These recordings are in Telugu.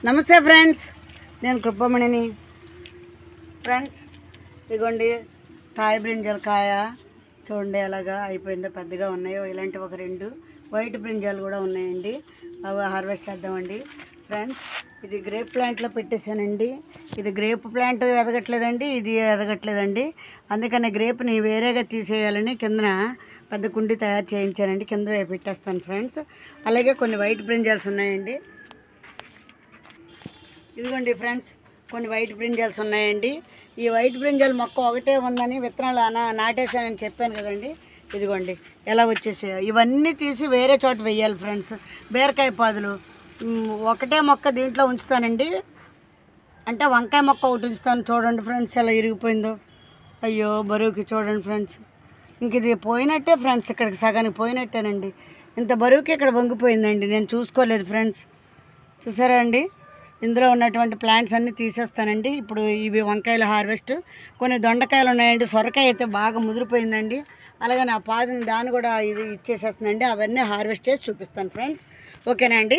నమస్తే ఫ్రెండ్స్, నేను కృపమణిని. ఫ్రెండ్స్ ఇదిగోండి తాయి బ్రింజాల కాయ చూడండి ఎలాగా అయిపోయిందో, పెద్దగా ఉన్నాయో. ఇలాంటి ఒక 2 వైట్ బ్రింజాలు కూడా ఉన్నాయండి, అవి హార్వెస్ట్ చేద్దామండి. ఫ్రెండ్స్ ఇది గ్రేప్ ప్లాంట్లో పెట్టేశానండి. ఇది గ్రేప్ ప్లాంట్ ఎదగట్లేదండి, ఇది ఎదగట్లేదండి. అందుకని గ్రేప్ని వేరేగా తీసేయాలని కిందన పెద్ద కుండి తయారు చేయించానండి, కింద పెట్టేస్తాను ఫ్రెండ్స్. అలాగే కొన్ని వైట్ బ్రింజాల్స్ ఉన్నాయండి. ఇదిగోండి ఫ్రెండ్స్, కొన్ని వైట్ బ్రింజాల్స్ ఉన్నాయండి. ఈ వైట్ బ్రింజాల్ మొక్క ఒకటే ఉందని విత్తనాలు నాటేశానని చెప్పాను కదండి. ఇదిగోండి ఎలా వచ్చేసాయో. ఇవన్నీ తీసి వేరే చోట వేయాలి ఫ్రెండ్స్. బీరకాయ పాదులు ఒకటే మొక్క దీంట్లో ఉంచుతానండి, అంటే వంకాయ మొక్క ఒకటి ఉంచుతాను. చూడండి ఫ్రెండ్స్ ఎలా ఇరిగిపోయిందో. అయ్యో బరువుకి చూడండి ఫ్రెండ్స్, ఇంక ఇది పోయినట్టే ఫ్రెండ్స్, ఇక్కడికి సగానికి పోయినట్టేనండి. ఇంత బరువుకి ఇక్కడ వంగిపోయిందండి, నేను చూసుకోలేదు ఫ్రెండ్స్. చూసారా అండి, ఇందులో ఉన్నటువంటి ప్లాంట్స్ అన్నీ తీసేస్తానండి. ఇప్పుడు ఇవి వంకాయలు హార్వెస్ట్. కొన్ని దొండకాయలు ఉన్నాయండి, సొరకాయ అయితే బాగా ముదిరిపోయిందండి. అలాగే నా పాదిని దాన్ని కూడా ఇది ఇచ్చేసేస్తుందండి. అవన్నీ హార్వెస్ట్ చేసి చూపిస్తాను ఫ్రెండ్స్, ఓకేనా అండి.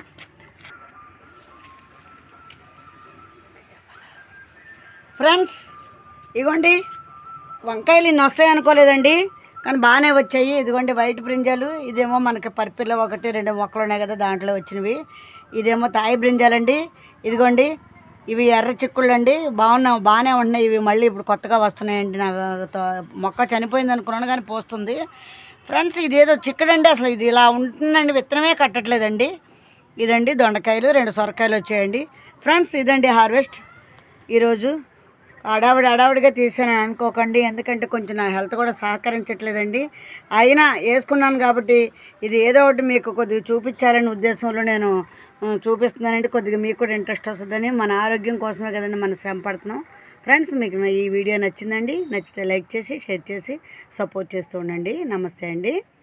ఫ్రెండ్స్ ఇదిగోండి వంకాయలు ఇన్ని వస్తాయి అనుకోలేదండి, కానీ బాగానే వచ్చాయి. ఇదిగోండి వైట్ బ్రింజాలు, ఇదేమో మనకి పర్పిల్లో 1-2 మొక్కలు ఉన్నాయి కదా, దాంట్లో వచ్చినవి. ఇదేమో తాయి బ్రింజాలండి. ఇదిగోండి ఇవి ఎర్ర చిక్కుళ్ళు అండి, బాగానే ఉంటున్నాయి. ఇవి మళ్ళీ ఇప్పుడు కొత్తగా వస్తున్నాయండి. నాకు మొక్క చనిపోయింది అనుకున్నాను కానీ పోస్తుంది ఫ్రెండ్స్. ఇదేదో చిక్కడండి, అసలు ఇది ఇలా ఉంటుందండి, విత్తనమే కట్టట్లేదండి. ఇదండి దొండకాయలు, 2 సొరకాయలు వచ్చాయండి ఫ్రెండ్స్. ఇదండి హార్వెస్ట్ ఈరోజు. అడావిడిగా తీసాను అనుకోకండి, ఎందుకంటే కొంచెం నా హెల్త్ కూడా సహకరించట్లేదండి. అయినా వేసుకున్నాను కాబట్టి ఇది ఏదో ఒకటి మీకు కొద్దిగా చూపించాలనే ఉద్దేశంలో నేను చూపిస్తున్నానండి. కొద్దిగా మీకు కూడా ఇంట్రెస్ట్ వస్తుందని, మన ఆరోగ్యం కోసమే కదండి మనం శ్రమ పడుతున్నాం. ఫ్రెండ్స్ మీకు ఈ వీడియో నచ్చిందండి, నచ్చితే లైక్ చేసి షేర్ చేసి సపోర్ట్ చేస్తూ ఉండండి. నమస్తే అండి.